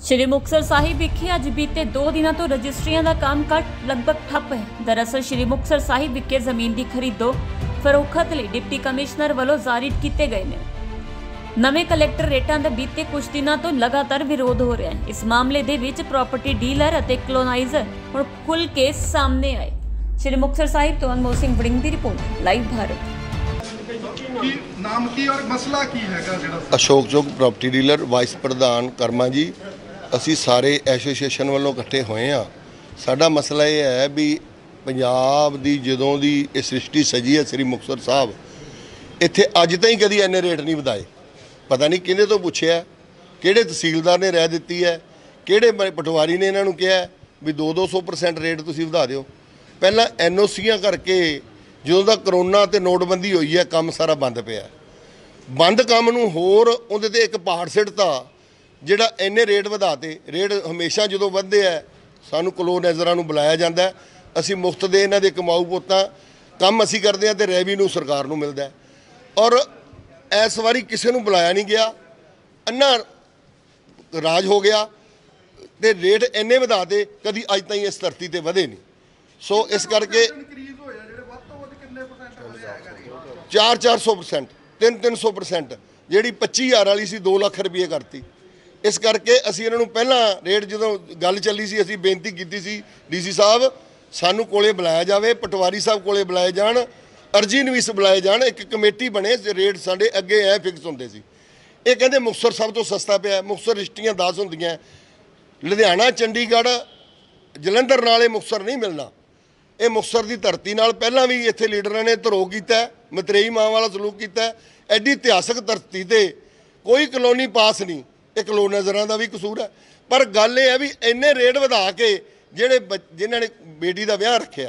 श्री मुक्तसर साहिब विखे अज बीते 2 दिनों तो रजिस्ट्रियां का काम काज लगभग ठप है। दरअसल श्री मुक्तसर साहिब विखे जमीन की खरीदो फरोखत लिए डिप्टी कमिश्नर वालों जारी किए गए हैं। नवे कलैक्टर रेटां दे बीते कुछ दिनों तो लगातार विरोध हो रहा है। इस मामले दे विच प्रॉपर्टी डीलर और कलोनाइजर हुण खुल के सामने आए। श्री मुक्तसर साहिब तो अनमोल सिंह वड़िंग की रिपोर्ट, लाइव भारत। नाम की और मसला की हैगा जेड़ा Ashok Chowk property dealer vice प्रधान कर्मा जी, असी सारे एसोसीएशन वालों इकट्ठे होए हाँ। साडा मसला यह है भी पंजाब दी जदों दी इह सृष्टि सजी है श्री मुक्तसर साहब, इत्थे अज ताईं कदी इन्ने रेट नहीं वधाए। पता नहीं किहदे तो पुछया, किहड़े तहसीलदार ने राय दित्ती है, किहड़े पटवारी ने इन्हां नूं कहा भी 200% रेट तुसीं वधा दिओ। पहलां NOCआं करके ਜਦੋਂ ਦਾ ਕਰੋਨਾ ਤੇ ਨੋਟਬੰਦੀ ਹੋਈ ਹੈ ਕੰਮ ਸਾਰਾ ਬੰਦ ਪਿਆ। ਬੰਦ ਕੰਮ ਨੂੰ ਹੋਰ ਉਹਦੇ ਤੇ ਇੱਕ ਪਹਾੜ ਸਿੱਟਤਾ ਜਿਹੜਾ ਇੰਨੇ ਰੇਟ ਵਧਾਤੇ। ਰੇਟ ਹਮੇਸ਼ਾ ਜਦੋਂ ਵੱਧਦੇ ਆ ਸਾਨੂੰ ਕਲੋਨਾਈਜ਼ਰਾਂ ਨੂੰ ਬੁਲਾਇਆ ਜਾਂਦਾ, ਅਸੀਂ ਮੁਫਤ ਦੇ ਇਹਨਾਂ ਦੇ ਕਮਾਊ ਪੁੱਤਾਂ ਕੰਮ ਅਸੀਂ ਕਰਦੇ ਆ ਤੇ ਰੈਵਨਿਊ ਸਰਕਾਰ ਨੂੰ ਮਿਲਦਾ। ਔਰ ਇਸ ਵਾਰੀ ਕਿਸੇ ਨੂੰ ਬੁਲਾਇਆ ਨਹੀਂ ਗਿਆ, ਅੰਨਾ ਰਾਜ ਹੋ ਗਿਆ ਤੇ ਰੇਟ ਇੰਨੇ ਵਧਾਤੇ ਕਦੀ ਅੱਜ ਤਾਈਂ ਇਸ ਧਰਤੀ ਤੇ ਵਧੇ ਨਹੀਂ। ਸੋ ਇਸ ਕਰਕੇ 400%, 300%, ਜਿਹੜੀ 25,000 वाली सी 2 लाख रुपये करती। इस करके असी इन्हों पहला रेट जो गल चली सी असी बेनती की सी DC साहब सानू कोले बुलाया जाए, पटवारी साहब कोले बुलाए जान, अर्जी नवीस बुलाए जान, एक कमेटी बने, रेट साढ़े अगे ऐ फिक्स होंगे सी। ये कहते मुक्तसर सब तो सस्ता पिया, मुक्तसर रजिस्ट्रियां 10 होंदियां, लुधियाना चंडीगढ़ जलंधर नाले मुक्तसर नहीं मिलना। ये मुक्तसर की धरती नाल पहला भी इत्थे लीडरां ने धरो किया, मतरेई मां वाला सलूक किया। एडी इतिहासक धरती ते कोई कलोनी पास नहीं, ये कलोनाइजरां दा भी कसूर है। पर गल ये है भी इन्ने रेट वधा के जिहड़े जिन्हां ने बेटी का विआह रखिया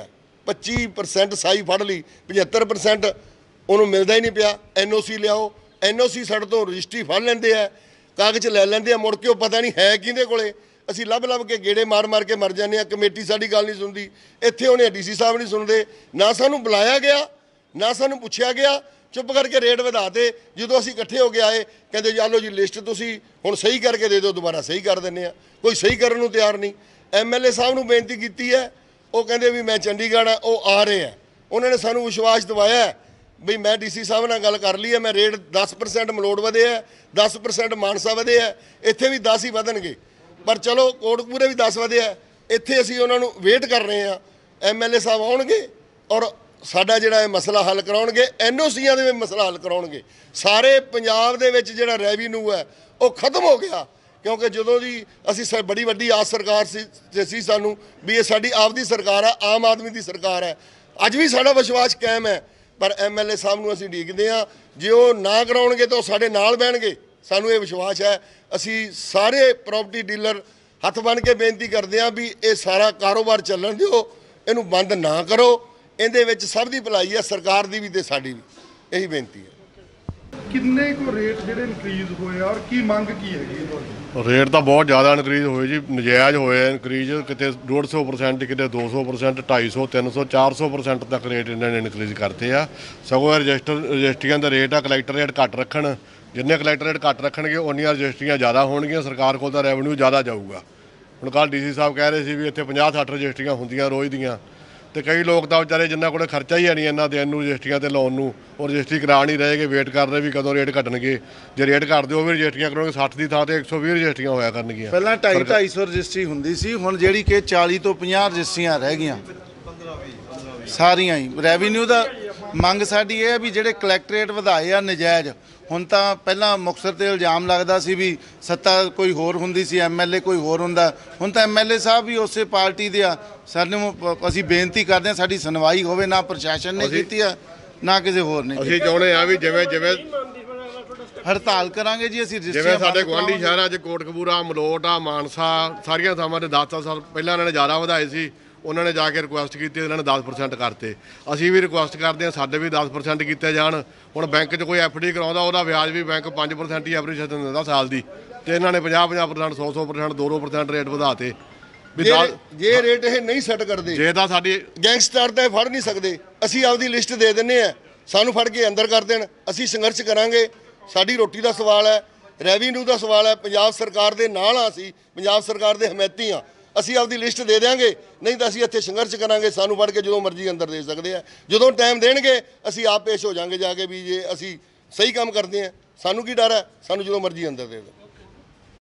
25% साई फड़ ली, 75% उन्होंने मिलता ही नहीं पिया। NOC लियाओ, NOC साडे तो रजिस्ट्री फड़ लेंदे आ, कागज लै लेंदे आ, मुड़ के पता नहीं है किहदे कोले। असी लभ लभ के गेड़े मार मार के मर जाने। कमेटी साडी गल नहीं सुनती, इत्थे उन्हें DC साहब नहीं सुनते, ना सानू बुलाया गया ना सानू पुछया गया, चुप करके रेट वधाते। जो असी इकट्ठे हो के आए कहते जी लो जी लिस्ट तुसी हुण सही करके दे दो, दोबारा सही कर देने आ। कोई सही करन नूं तैयार नहीं। MLA साहब नूं बेनती की है, वो कहते भी मैं चंडीगढ़ आ, वो आ रहे हैं। उन्होंने सानू विश्वास दिवाया भी मैं DC साहब नाल गल कर ली है, मैं रेट 10% मलोड़ वधे है, 10% मानसा वधे है, इत्थे भी 10 ही वधणगे। पर चलो कोटकपूरे भी 10 वधे है, इत्थे असीं उन्हां नूं वेट कर रहे हैं। MLA साहब आउणगे और साडा जिहड़ा मसला हल कराउणगे, NOCआं दे मसला हल कराउणगे। सारे पंजाब दे विच जिहड़ा रेवन्यू है वो खत्म हो गया, क्योंकि जदों दी असीं बड़ी वड्डी आस सरकार सी सानू भी ये साडी आपदी सरकार है, आम आदमी दी सरकार है। अज भी साडा विश्वास कायम है, पर MLA साहब नूं असीं उडीकदे हां। जे वो ना कराउणगे तो साडे नाल बहणगे, सानू ये विश्वास है। असी सारे प्रॉपर्टी डीलर हथ बन के बेनती करते हैं भी ये सारा कारोबार चलन दिओ, इनू बंद ना करो। इहदे विच सब दी भलाई है, सरकार दी भी ते साडी भी, यही बेनती है। किन्ने को रेट जेडे इनक्रीज होए और की मंग की है? रेट तो बहुत ज़्यादा इनक्रीज होए जी, नजायज़ होए इनक्रीज। कितने 150%, कितने 200%, 250, 300, 400% तक रेट इन्होंने इनक्रीज करते हैं। सगों रजिस्ट्रियां का रेट आ कलैक्टर रेट घट रखन, जिन्ने कलैक्टर रेट घट रखणगे उन्नियां रजिस्ट्रियां ज़्यादा होणगियां, सरकार कोल तां रैवन्यू ज़्यादा जाऊगा। हुण कल DC साहब कह रहे थे भी इत्थे 50-60 रजिस्ट्रियां होंदियां रोज़ दियां, तो कई लोग तो बेचारे जिन्होंने को खर्चा ही है नहीं इन्हों देन रजिस्ट्रियां ते लाउण नूं, और रजिस्ट्री करा नहीं रहे, वेट कर रहे भी कदों रेट घटणगे। जे रेट घटदे हो भी रजिस्ट्रियां करोगे 60 की थां ते 120 रजिस्ट्रियां होया करनगियां। पहलां 250 रजिस्ट्री हुंदी सी, हुण जिहड़ी कि 40 तो 50 रजिस्ट्रियां रह गईयां सारियां ही। रैवन्यू दा मंग साडी ये है भी जिहड़े कलैक्टरेट वधाए आ नजायज़। हुण तां पहलां मुक्तसर ते इल्जाम लगदा सी भी सत्ता कोई होर हुंदी सी, MLA कोई होर हुंदा। हुण तां MLA साहब भी उसे पार्टी दे आ। सानूं असीं बेनती करदे हां साडी सुनवाई होवे, ना प्रशासन ने कीती आ ना किसी होर ने। असीं चाहुंदे आ भी जिवें जिवें हड़ताल करांगे जी। असीं जिवें साडे गुआंढी शहरां 'च कोटकपूरा, मलोट आ, मानसा सारियां थावां ते 10 साल पहिलां इन्हां ने ज़्यादा वधाए सी, उन्होंने जाके रिक्वेस्ट की, इन्होंने 10% करते। असी भी रिक्वेस्ट करते हैं साढ़े भी 10% किए जान। हुण बैंक च कोई FD कराउंदा उहदा ब्याज भी बैंक 5% ही एवरेज दिंदा साल की, तो इन्होंने 50-50%, 100-100%, 200% रेट वधाते। जे रेट ये नहीं सैट करते, जे तां साडी गैंगस्टर तो फड़ नहीं सकते। असी आपदी लिस्ट दे दिंदे आ, सानू फड़ के अंदर कर देण, असी संघर्ष करांगे। साडी रोटी का सवाल है, ਰੈਵਨਿਊ ਦਾ ਸਵਾਲ ਹੈ, ਪੰਜਾਬ ਸਰਕਾਰ ਦੇ ਨਾਲ ਆ, ਅਸੀਂ ਪੰਜਾਬ ਸਰਕਾਰ ਦੇ ਹਮਾਇਤੀ ਆ। ਅਸੀਂ ਆਪਦੀ ਲਿਸਟ ਦੇ ਦਿਆਂਗੇ, ਨਹੀਂ ਤਾਂ ਅਸੀਂ ਇੱਥੇ ਸੰਘਰਸ਼ ਕਰਾਂਗੇ। ਸਾਨੂੰ ਫੜ ਕੇ ਜਦੋਂ ਮਰਜ਼ੀ ਅੰਦਰ ਦੇ ਸਕਦੇ ਆ, ਜਦੋਂ ਟਾਈਮ ਦੇਣਗੇ ਅਸੀਂ ਆਪ ਪੇਸ਼ ਹੋ ਜਾਾਂਗੇ ਜਾ ਕੇ ਵੀ ਜੇ ਅਸੀਂ ਸਹੀ ਕੰਮ ਕਰਦੇ ਹਾਂ। ਸਾਨੂੰ ਕੀ ਡਰ ਹੈ, ਸਾਨੂੰ ਜਦੋਂ ਮਰਜ਼ੀ ਅੰਦਰ ਦੇ ਦਿਓ।